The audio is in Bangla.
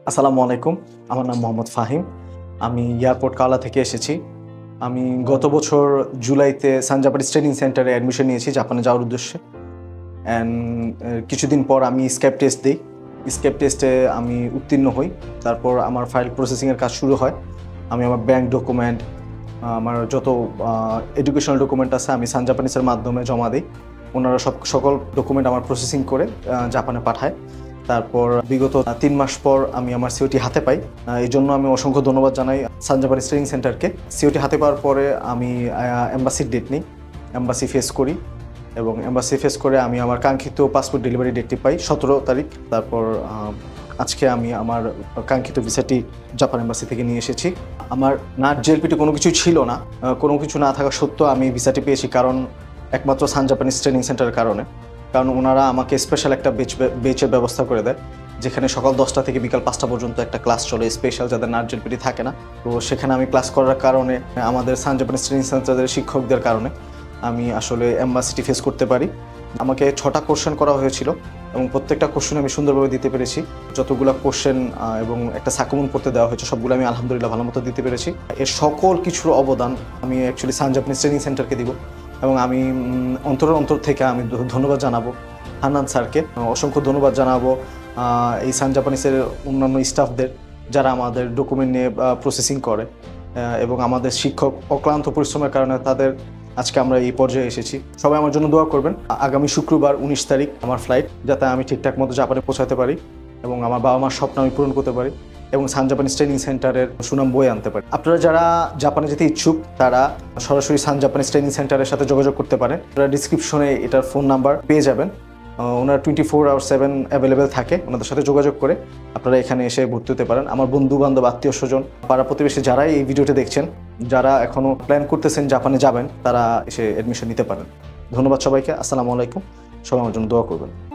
আসসালামু আলাইকুম। আমার নাম মোহাম্মদ ফাহিম। আমি এয়ারপোর্ট কাওলা থেকে এসেছি। আমি গত বছর জুলাইতে সান জাপানিজ ট্রেনিং সেন্টারে অ্যাডমিশন নিয়েছি জাপানে যাওয়ার উদ্দেশ্যে। অ্যান্ড কিছুদিন পর আমি স্ক্যাপ টেস্ট দিই। স্ক্যাপ টেস্টে আমি উত্তীর্ণ হই। তারপর আমার ফাইল প্রসেসিংয়ের কাজ শুরু হয়। আমি আমার ব্যাংক ডকুমেন্ট, আমার যত এডুকেশনাল ডকুমেন্ট আছে আমি সান জাপানিজের মাধ্যমে জমা দিই। ওনারা সকল ডকুমেন্ট আমার প্রসেসিং করে জাপানে পাঠায়। তারপর বিগত 3 মাস পর আমি আমার সিওটি হাতে পাই। এই জন্য আমি অসংখ্য ধন্যবাদ জানাই সান জাপানিজ ট্রেনিং সেন্টারকে। সিওটি হাতে পাওয়ার পরে আমি এম্বাসির ডেট নিই, এম্বাসি ফেস করি এবং এম্বাসি ফেস করে আমি আমার কাঙ্ক্ষিত পাসপোর্ট ডেলিভারি ডেটটি পাই 17 তারিখ। তারপর আজকে আমি আমার কাঙ্ক্ষিত ভিসাটি জাপান এম্বাসি থেকে নিয়ে এসেছি। আমার না জেএলপিটি কোনো কিছুই ছিল না, কোনো কিছু না থাকা সত্ত্বেও আমি ভিসাটি পেয়েছি, কারণ একমাত্র সান জাপানিজ ট্রেনিং সেন্টারের কারণে। কারণ ওনারা আমাকে স্পেশাল একটা বেচের ব্যবস্থা করে দেয়, যেখানে সকাল 10টা থেকে বিকাল 5টা পর্যন্ত একটা ক্লাস চলে স্পেশাল, যাদের নার্ভ জেলপিটি থাকে না। তো সেখানে আমি ক্লাস করার কারণে আমাদের সান জাপানিজ ট্রেনিং সেন্টারের শিক্ষকদের কারণে আমি আসলে এম্বাসিটি ফেস করতে পারি। আমাকে 6টা কোশ্চেন করা হয়েছিল এবং প্রত্যেকটা কোশ্চেন আমি সুন্দরভাবে দিতে পেরেছি। যতগুলো কোশ্চেন এবং একটা সাকুমন পড়তে দেওয়া হয়েছে সবগুলো আমি আলহামদুলিল্লাহ ভালো মতো দিতে পেরেছি। এর সকল কিছুর অবদান আমি অ্যাকচুয়ালি সান জাপানিজ ট্রেনিং সেন্টারকে দিব এবং আমি অন্তর থেকে আমি ধন্যবাদ জানাবো হান্নান স্যারকে, অসংখ্য ধন্যবাদ জানাবো এই সান জাপানিজের অন্যান্য স্টাফদের যারা আমাদের ডকুমেন্ট নিয়ে প্রসেসিং করে এবং আমাদের শিক্ষক অক্লান্ত পরিশ্রমের কারণে তাদের আজকে আমরা এই পর্যায়ে এসেছি। সবাই আমার জন্য দোয়া করবেন। আগামী শুক্রবার 19 তারিখ আমার ফ্লাইট, যাতে আমি ঠিকঠাক মতো জাপানে পৌঁছাতে পারি এবং আমার বাবা মার স্বপ্ন আমি পূরণ করতে পারি এবং সান জাপানিজ ট্রেনিং সেন্টারের সুনাম বয়ে আনতে পারি। আপনারা যারা জাপানে যেতে ইচ্ছুক তারা সরাসরি সান জাপানিজ ট্রেনিং সেন্টারের সাথে যোগাযোগ করতে পারেন। আপনারা ডিসক্রিপশনে এটার ফোন নাম্বার পেয়ে যাবেন। ওনারা 24/7 অ্যাভেলেবেল থাকে। ওনাদের সাথে যোগাযোগ করে আপনারা এখানে এসে ভর্তি হতে পারেন। আমার বন্ধু বান্ধব, আত্মীয় স্বজন, পাড়া প্রতিবেশী যারাই এই ভিডিওটি দেখছেন, যারা এখনও প্ল্যান করতেছেন জাপানে যাবেন, তারা এসে অ্যাডমিশন নিতে পারেন। ধন্যবাদ সবাইকে। আসসালামু আলাইকুম। সবাই আমার জন্য দোয়া করবেন।